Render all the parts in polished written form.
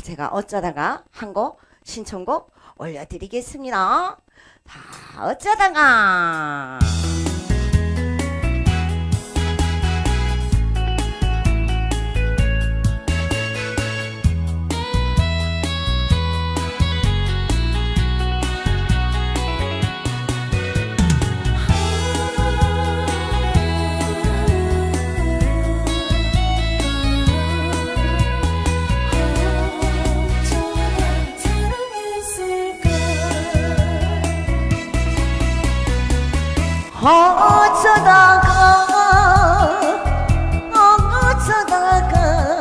제가 어쩌다가 한 곡 신청곡 올려드리겠습니다. 자, 어쩌다가 어쩌다가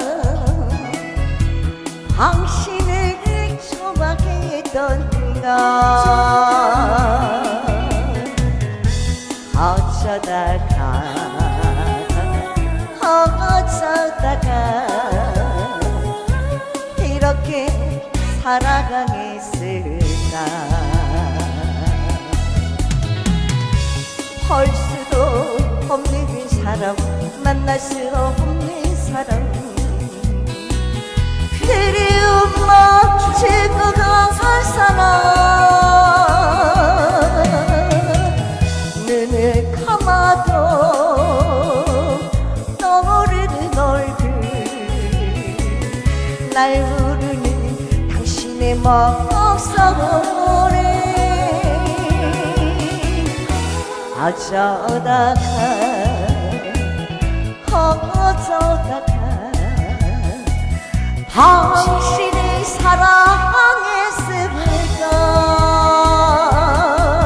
당신을 좋아했던가 어쩌다가 이렇게 살아가겠을까 볼 수도 없는 사람 만날 수 없는 사람 그리움 멋지고 강한 사람 눈을 감아도 떠오르는 얼굴 날 부르는 당신의 목소리 어쩌다가 당신을 사랑했을까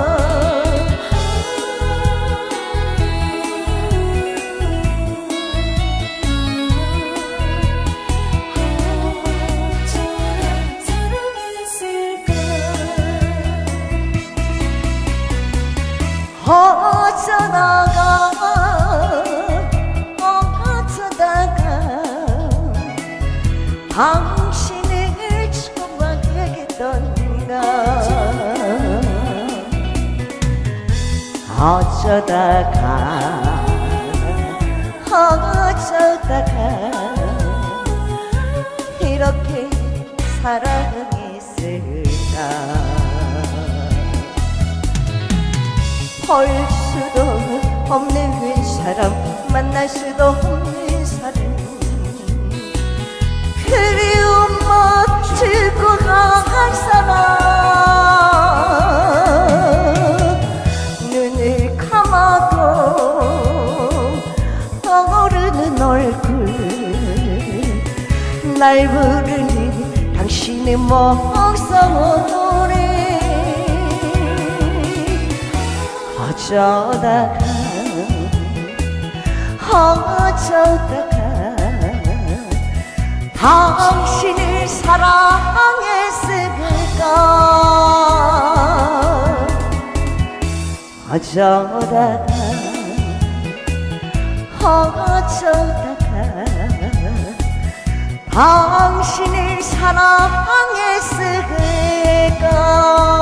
당신을 좋아하겠던가 어쩌다가 이렇게 사랑했을까 볼 수도 없는 사람 만날 수도 없는 사람 그리움 멋지고 강한 사람 눈을 감아도 떠오르는 얼굴 날 부르는 당신의 목소리 어쩌다가 당신을 사랑했을까 어쩌다가 당신을 사랑했을까